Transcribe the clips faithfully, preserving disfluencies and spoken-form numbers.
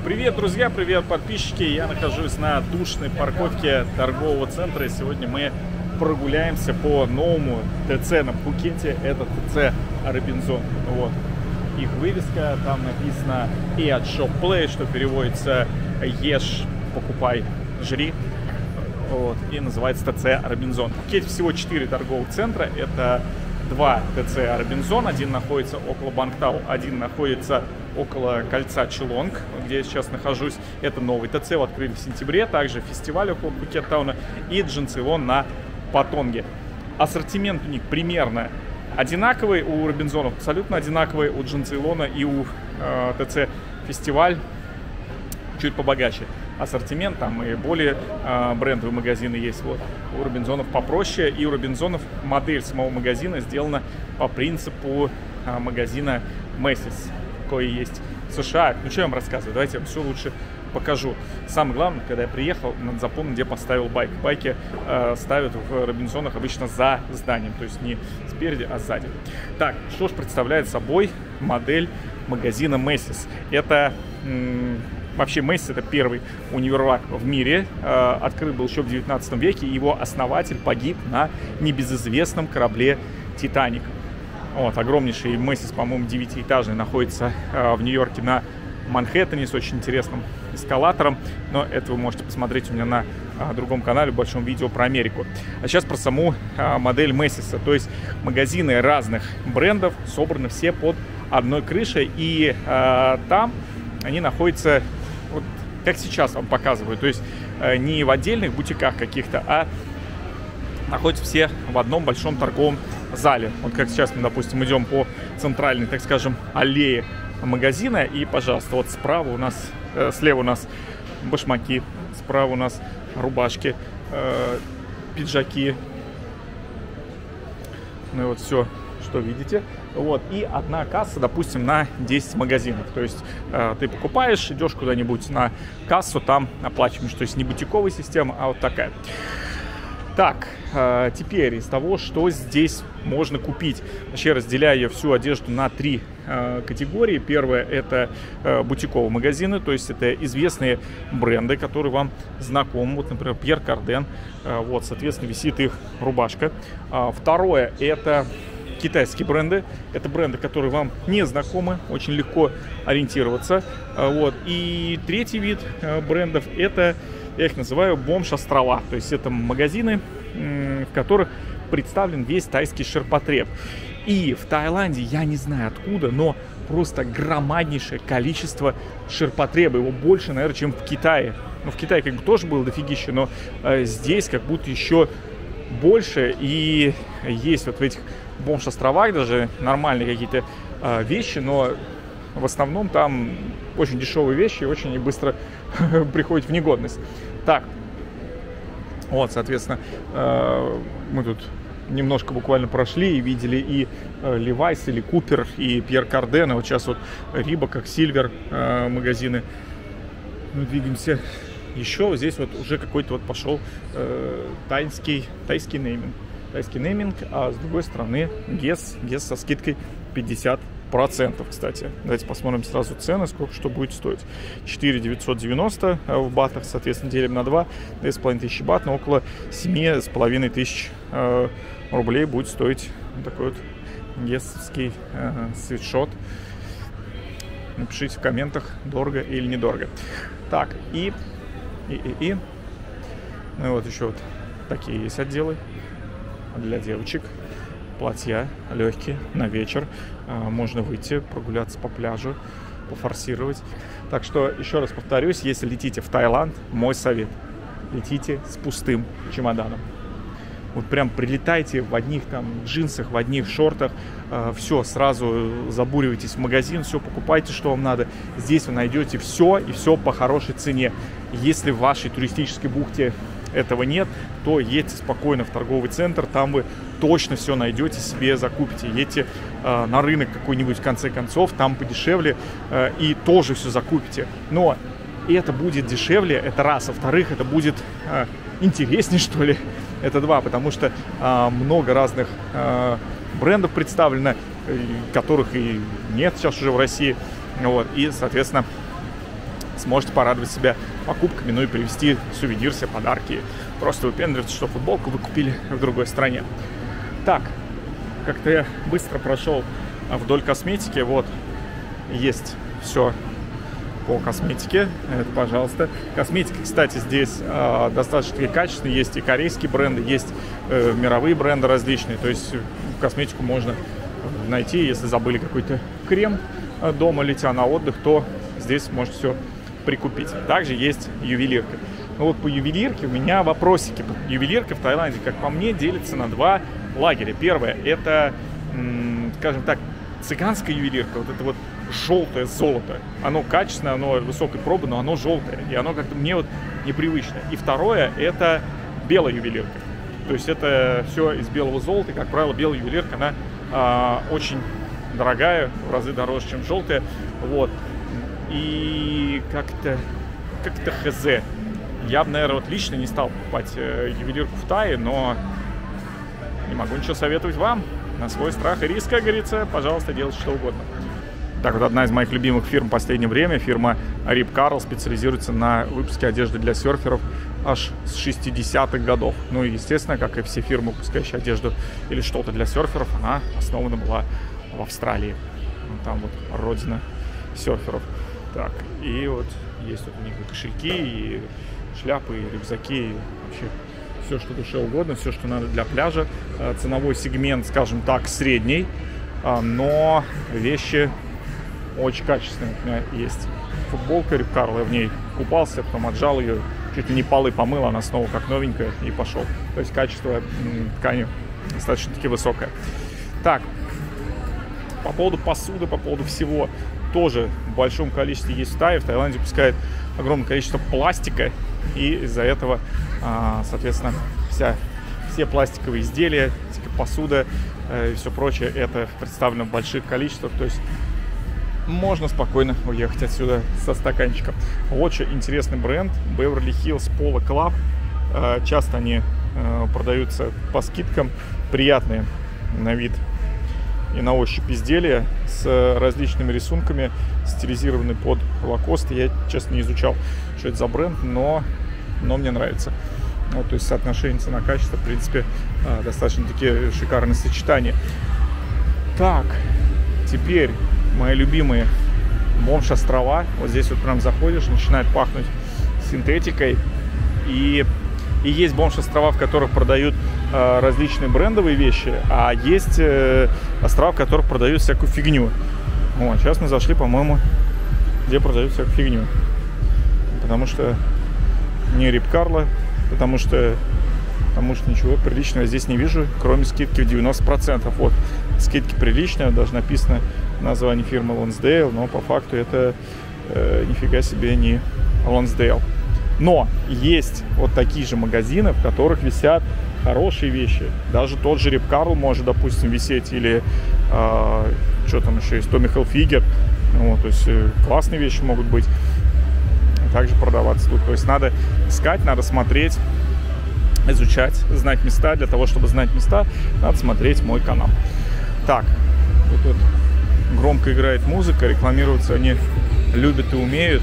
Привет, друзья, привет, подписчики! Я нахожусь на душной парковке торгового центра. И сегодня мы прогуляемся по новому ТЦ на Пхукете. Это ТЦ Робинзон. Вот их вывеска, там написано Eat Shop Play, что переводится «Ешь, покупай, жри». Вот, и называется ТЦ Робинзон. В Пхукете всего четыре торговых центра. Это два ТЦ Робинзон. Один находится около Бангтау, один находится около кольца Чилонг, где я сейчас нахожусь. Это новый ТЦ, его открыли в сентябре. Также фестиваль около Пхукеттауна и Джинцейлон на Патонге. Ассортимент у них примерно одинаковый у Робинзонов, абсолютно одинаковый у Джинцейлона и у э, ТЦ Фестиваль чуть побогаче. Ассортимент, там и более э, брендовые магазины есть. Вот. У Робинзонов попроще, и у Робинзонов модель самого магазина сделана по принципу э, магазина Macy's, кое есть в США. Ну что я вам рассказываю, давайте я вам все лучше покажу. Самое главное, когда я приехал, надо запомнить, где поставил байк. Байки э, ставят в Робинзонах обычно за зданием, то есть не спереди, а сзади. Так, что же представляет собой модель магазина Macy's? Это м- вообще Macy's — это первый универмаг в мире. Э, открыт был еще в девятнадцатом веке. Его основатель погиб на небезызвестном корабле «Титаник». Вот, огромнейший Macy's, по-моему, девятиэтажный, находится э, в Нью-Йорке на Манхэттене с очень интересным эскалатором. Но это вы можете посмотреть у меня на э, другом канале, в большом видео про Америку. А сейчас про саму э, модель Macy's. То есть магазины разных брендов собраны все под одной крышей. И э, там они находятся, вот, как сейчас вам показываю, то есть э, не в отдельных бутиках каких-то, а находятся все в одном большом торговом зале. Вот как сейчас мы, допустим, идем по центральной, так скажем, аллее магазина, и, пожалуйста, вот справа у нас, э, слева у нас башмаки, справа у нас рубашки, э, пиджаки, ну и вот все, что видите. Вот, и одна касса, допустим, на десять магазинов. То есть э, ты покупаешь, идешь куда-нибудь на кассу, там оплачиваешь. То есть не бутиковая система, а вот такая. Так, э, теперь из того, что здесь можно купить. Вообще разделяю я всю одежду на три э, категории. Первое — это э, бутиковые магазины, то есть это известные бренды, которые вам знакомы. Вот, например, Пьер Карден. Э, вот, соответственно, висит их рубашка. Э, второе — это китайские бренды. Это бренды, которые вам не знакомы, очень легко ориентироваться. Э, вот. И третий вид э, брендов — это, я их называю, бомж-острова. То есть это магазины, в которых представлен весь тайский ширпотреб. И в Таиланде, я не знаю откуда, но просто громаднейшее количество ширпотреба. Его больше, наверное, чем в Китае. Ну, в Китае как бы тоже было дофигища, но э, здесь как будто еще больше. И есть вот в этих бомж-островах даже нормальные какие-то э, вещи, но в основном там очень дешевые вещи и очень быстро приходят в негодность. Так, вот, соответственно, э, мы тут немножко буквально прошли и видели и э, Levi's, или Cooper, и Пьер Карден, и вот сейчас вот Reebok, как Silver э, магазины. Мы двигаемся еще. Вот здесь вот уже какой-то вот пошел э, тайский, тайский нейминг. Тайский нейминг, а с другой стороны Guess, Guess со скидкой пятьдесят процентов, кстати. Давайте посмотрим сразу цены, сколько что будет стоить. четыре тысячи девятьсот девяносто в батах, соответственно, делим на два, две с половиной тысячи бат, но около семь с половиной тысяч э, рублей будет стоить такой вот гессовский э, свитшот. Напишите в комментах, дорого или недорого. Так, и, и, и, и. Ну и вот еще вот такие есть отделы для девочек. Платья легкие на вечер. Можно выйти, прогуляться по пляжу, пофорсировать. Так что, еще раз повторюсь, если летите в Таиланд, мой совет: летите с пустым чемоданом. Вот прям прилетайте в одних там джинсах, в одних шортах, э, все, сразу забуривайтесь в магазин, все покупайте, что вам надо. Здесь вы найдете все, и все по хорошей цене. Если в вашей туристической бухте этого нет, то едьте спокойно в торговый центр, там вы точно все найдете, себе закупите. Едьте э, на рынок какой-нибудь в конце концов, там подешевле, э, и тоже все закупите. Но это будет дешевле, это раз. Во-вторых, это будет э, интереснее, что ли. Это два, потому что э, много разных э, брендов представлено, э, которых и нет сейчас уже в России. Вот. И, соответственно, сможете порадовать себя покупками, ну и привезти сувенир, себе подарки. Просто выпендриваться, что футболку вы купили в другой стране. Так, как-то я быстро прошел вдоль косметики. Вот, есть все по косметике. Это, пожалуйста. Косметика, кстати, здесь э, достаточно качественная. Есть и корейские бренды, есть э, мировые бренды различные. То есть косметику можно найти. Если забыли какой-то крем дома, летя на отдых, то здесь можете все прикупить. Также есть ювелирка. Ну вот по ювелирке у меня вопросики. Ювелирка в Таиланде, как по мне, делится на два лагеря. Первое, это, скажем так, цыганская ювелирка. Вот это вот желтое золото. Оно качественное, оно высокой пробы, но оно желтое. И оно как-то мне вот непривычно. И второе, это белая ювелирка. То есть это все из белого золота. И, как правило, белая ювелирка, она а, очень дорогая, в разы дороже, чем желтая. Вот. И как-то как-то хз. Я бы, наверное, вот лично не стал покупать э, ювелирку в Тае, но не могу ничего советовать вам. На свой страх и риск, как говорится, пожалуйста, делайте что угодно. Так, вот одна из моих любимых фирм в последнее время, фирма Rip Curl, специализируется на выпуске одежды для серферов аж с шестидесятых годов. Ну и, естественно, как и все фирмы, выпускающие одежду или что-то для серферов, она основана была в Австралии. Там вот родина серферов. Так, и вот есть вот у них и кошельки, и шляпы, и рюкзаки, и вообще все, что душе угодно, все, что надо для пляжа. Ценовой сегмент, скажем так, средний, но вещи очень качественные. У меня есть футболка Rip Curl, я в ней купался, потом отжал ее, чуть ли не полы помыл, она снова как новенькая, и пошел. То есть качество ткани достаточно-таки высокое. Так, по поводу посуды, по поводу всего, тоже в большом количестве есть в Тае. В Таиланде выпускает огромное количество пластика, и из-за этого, соответственно, вся, все пластиковые изделия, посуда и все прочее, это представлено в больших количествах. То есть можно спокойно уехать отсюда со стаканчиком. Вот что интересный бренд Beverly Hills Polo Club. Часто они продаются по скидкам. Приятные на вид и на ощупь изделия с различными рисунками, стилизированные под лакост. Я, честно, не изучал, что это за бренд, но, но мне нравится. Вот, то есть соотношение цена-качество, в принципе, достаточно такие шикарные сочетания. Так, теперь мои любимые Бомж-острова. Вот здесь вот прям заходишь, начинает пахнуть синтетикой. И, и есть Бомж-острова, в которых продают э, различные брендовые вещи, а есть э, острова, в которых продают всякую фигню. Вот, сейчас мы зашли, по-моему, где продают всякую фигню. Потому что не Rip Curl, потому что, потому что ничего приличного здесь не вижу, кроме скидки в девяносто процентов. Вот, скидки приличные, даже написано название фирмы Lonsdale, но по факту это э, нифига себе не Lonsdale. Но есть вот такие же магазины, в которых висят хорошие вещи. Даже тот же Rip Curl может, допустим, висеть, или э, что там еще есть, Tommy Hilfiger. Вот, то есть э, классные вещи могут быть, также продаваться тут. То есть надо искать, надо смотреть, изучать, знать места. Для того, чтобы знать места, надо смотреть мой канал. Так, вот тут громко играет музыка, рекламироваться они любят и умеют.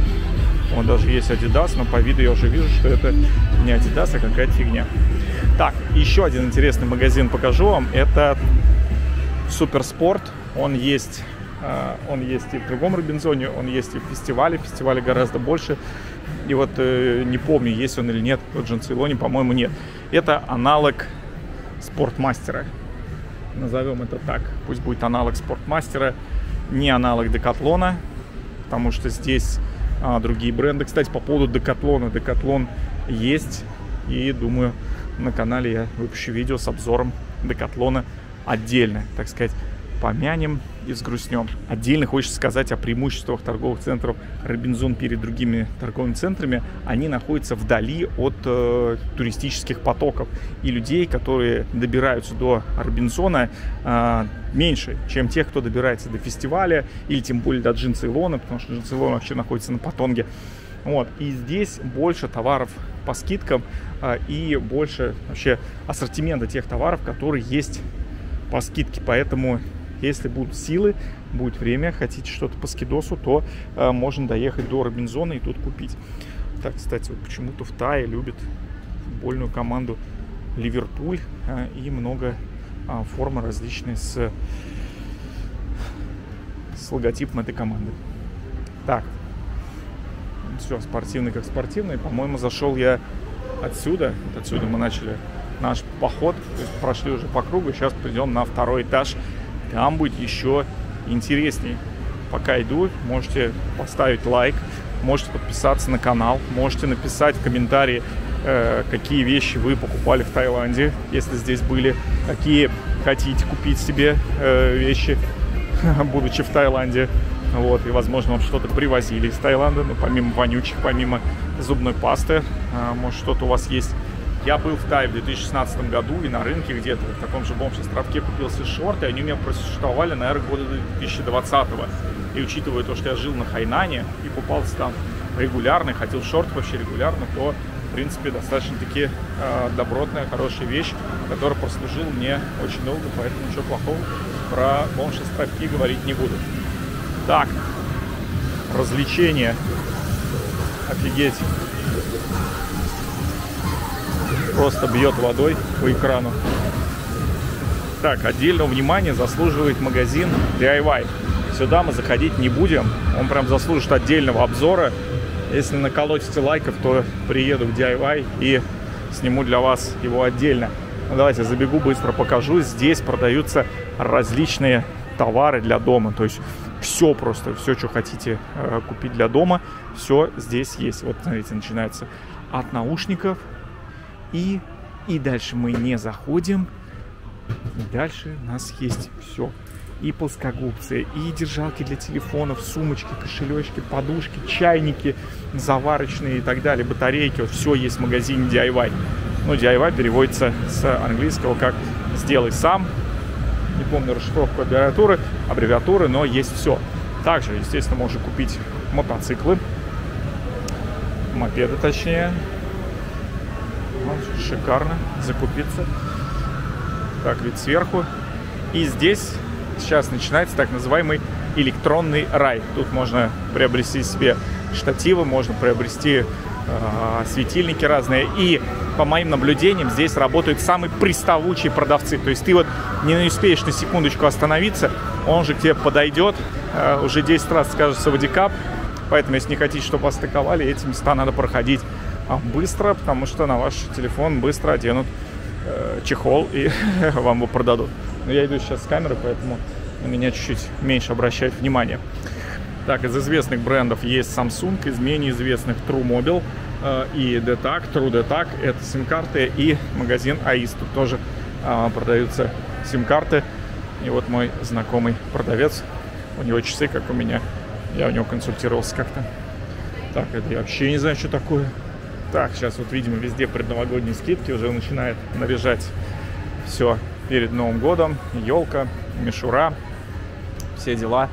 Вот даже есть Adidas, но по виду я уже вижу, что это не Adidas, а какая-то фигня. Так, еще один интересный магазин покажу вам. Это Суперспорт. Он есть, он есть и в другом Робинзоне, он есть и в фестивале. Фестивале гораздо больше. И вот не помню, есть он или нет. В Джанцейлоне, по-моему, нет. Это аналог Спортмастера. Назовем это так. Пусть будет аналог Спортмастера, не аналог Декатлона, потому что здесь а, другие бренды. Кстати, по поводу Декатлона. Декатлон есть, и думаю, на канале я выпущу видео с обзором Декатлона отдельно, так сказать, помянем и взгрустнем. Отдельно хочется сказать о преимуществах торговых центров Робинзон перед другими торговыми центрами. Они находятся вдали от э, туристических потоков. И людей, которые добираются до Робинзона, э, меньше, чем тех, кто добирается до фестиваля или тем более до Джанцейлона, потому что Джанцейлон вообще находится на Патонге. Вот. И здесь больше товаров по скидкам э, и больше вообще ассортимента тех товаров, которые есть по скидке. Поэтому, если будут силы, будет время, хотите что-то по скидосу, то э, можно доехать до Робинзона и тут купить. Так, кстати, вот почему-то в Тае любят футбольную команду Ливерпуль э, и много э, формы различные с, с логотипом этой команды. Так, все, спортивный как спортивный. По-моему, зашел я отсюда. Вот отсюда мы начали наш поход. То есть прошли уже по кругу. Сейчас придем на второй этаж. Там будет еще интересней. Пока иду, можете поставить лайк, можете подписаться на канал, можете написать в комментарии, э, какие вещи вы покупали в Таиланде, если здесь были, какие хотите купить себе э, вещи, будучи в Таиланде. Вот, и, возможно, вам что-то привозили из Таиланда, ну, помимо вонючих, помимо зубной пасты, э, может, что-то у вас есть. Я был в Тае в две тысячи шестнадцатом году и на рынке где-то в таком же бомж-островке купил себе шорты, они у меня просуществовали, наверное, года две тысячи двадцатого. И учитывая то, что я жил на Хайнане и купался там регулярно, ходил в шорты вообще регулярно, то, в принципе, достаточно-таки э, добротная, хорошая вещь, которая прослужила мне очень долго, поэтому ничего плохого про бомж-островки говорить не буду. Так, развлечения. Офигеть. Просто бьет водой по экрану. Так, отдельного внимания заслуживает магазин ди ай вай. Сюда мы заходить не будем. Он прям заслужит отдельного обзора. Если наколотите лайков, то приеду в ди ай вай и сниму для вас его отдельно. Ну, давайте забегу, быстро покажу. Здесь продаются различные товары для дома. То есть все просто, все, что хотите э, купить для дома, все здесь есть. Вот, смотрите, начинается от наушников. И, и дальше мы не заходим. И дальше у нас есть все. И плоскогубцы, и держалки для телефонов, сумочки, кошелечки, подушки, чайники, заварочные и так далее, батарейки. Вот все есть в магазине ди ай вай. Ну, ди ай вай переводится с английского как «сделай сам». Не помню расшифровку аббревиатуры, аббревиатуры, но есть все. Также, естественно, можно купить мотоциклы, мопеды точнее. Вот, шикарно, закупиться. Так, вид сверху. И здесь сейчас начинается так называемый электронный рай. Тут можно приобрести себе штативы, можно приобрести э, светильники разные. И по моим наблюдениям здесь работают самые приставучие продавцы. То есть ты вот не успеешь на секундочку остановиться, он же к тебе подойдет, э, уже десять раз скажет «Савадикап». Поэтому, если не хотите, чтобы вас атаковали, эти места надо проходить быстро, потому что на ваш телефон быстро оденут э, чехол и вам его продадут. Но я иду сейчас с камеры, поэтому на меня чуть-чуть меньше обращают внимание. Так, из известных брендов есть Samsung, из менее известных TrueMobile э, и ди так, TrueDTAC, это сим-карты, и магазин АИС. Тут тоже э, продаются сим-карты. И вот мой знакомый продавец, у него часы, как у меня, я у него консультировался как-то. Так, это я вообще не знаю, что такое. Так, сейчас вот, видимо, везде предновогодние скидки, уже начинает наряжать все перед Новым годом. Елка, мишура, все дела.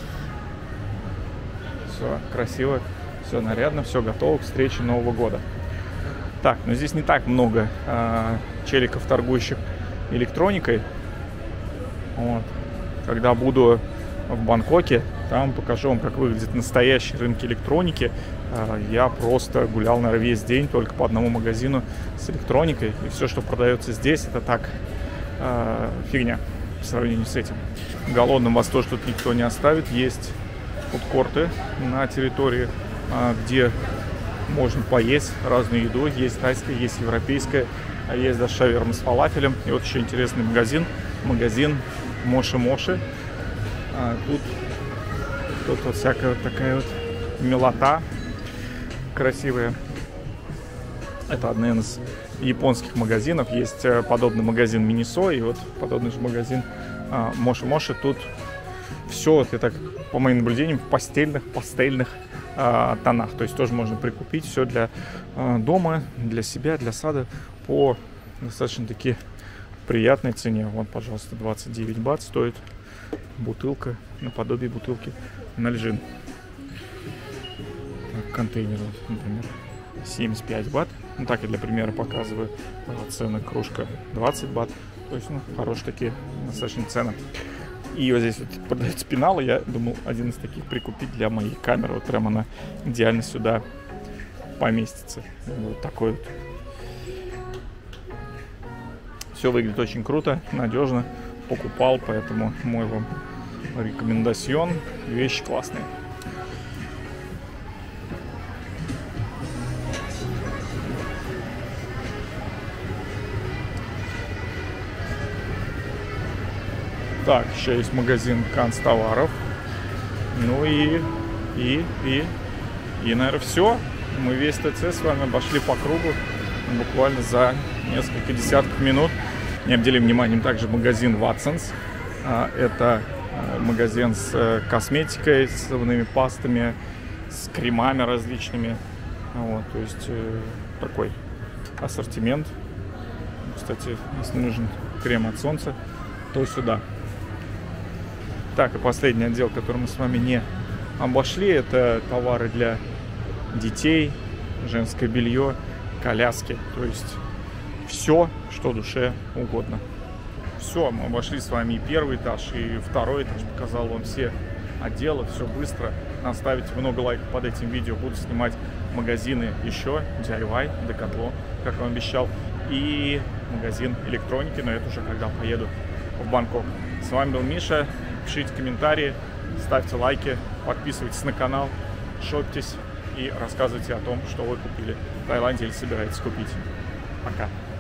Все красиво, все нарядно, все готово к встрече Нового года. Так, но здесь не так много э, челиков, торгующих электроникой. Вот. Когда буду в Бангкоке, там покажу вам, как выглядит настоящий рынок электроники. Я просто гулял, наверное, весь день только по одному магазину с электроникой. И все, что продается здесь, это так, э, фигня по сравнению с этим. Голодным вас тоже тут никто не оставит. Есть фудкорты на территории, э, где можно поесть разную еду. Есть тайская, есть европейская, а есть даже шаверма с фалафелем. И вот еще интересный магазин. Магазин Моши-Моши. А тут, тут вот всякая вот такая вот милота красивая. Это один из японских магазинов. Есть подобный магазин Минисо и вот подобный же магазин а, Моши-Моши. Тут все, я так, по моим наблюдениям, в постельных, пастельных а, тонах. То есть тоже можно прикупить все для а, дома, для себя, для сада по достаточно-таки приятной цене. Вот, пожалуйста, двадцать девять бат стоит бутылка, наподобие бутылки Нальжин. Контейнер, например, семьдесят пять бат. Ну, так я для примера показываю. Цены кружка двадцать бат. То есть, ну, хорошие такие достаточно цены. И вот здесь вот продается пенал, и я думал один из таких прикупить для моей камеры. Вот прям она идеально сюда поместится. Вот такой вот. Все выглядит очень круто, надежно. Покупал, поэтому мой вам рекомендацион. Вещи классные. Так, еще есть магазин канцтоваров. Ну и, и, и, и, наверное, все. Мы весь ТЦ с вами обошли по кругу буквально за несколько десятков минут. Не обделим вниманием также магазин Watsons. Это магазин с косметикой, с зубными пастами, с кремами различными. Вот, то есть такой ассортимент. Кстати, если нужен крем от солнца, то сюда. Так, и последний отдел, который мы с вами не обошли, это товары для детей, женское белье, коляски. То есть все, что душе угодно. Все, мы обошли с вами и первый этаж, и второй этаж. Показал вам все отделы, все быстро. Наставите много лайков под этим видео. Буду снимать магазины еще, ди ай вай, Decathlon, как я вам обещал. И магазин электроники, но это уже когда поеду в Бангкок. С вами был Миша. Пишите комментарии, ставьте лайки, подписывайтесь на канал, шопитесь и рассказывайте о том, что вы купили в Таиланде или собираетесь купить. Пока!